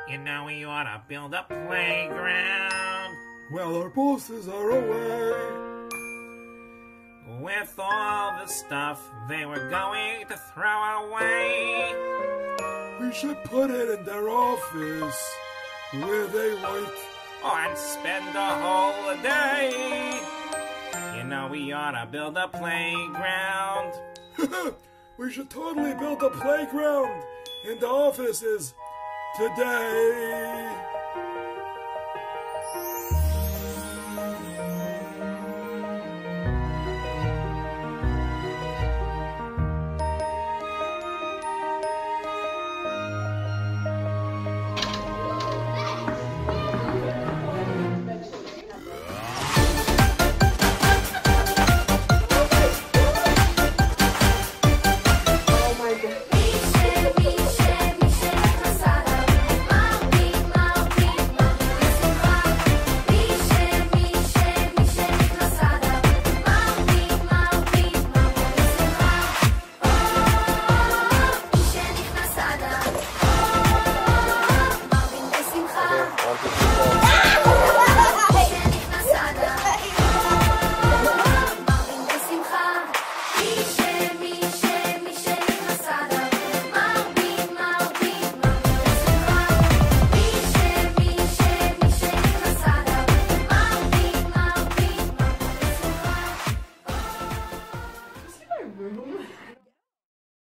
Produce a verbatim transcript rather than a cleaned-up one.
You know we ought to build a playground. Well, our bosses are away. With all the stuff they were going to throw away. We should put it in their office, where they like. Oh, and spend a whole day. You know we ought to build a playground. We should totally build a playground in the offices today.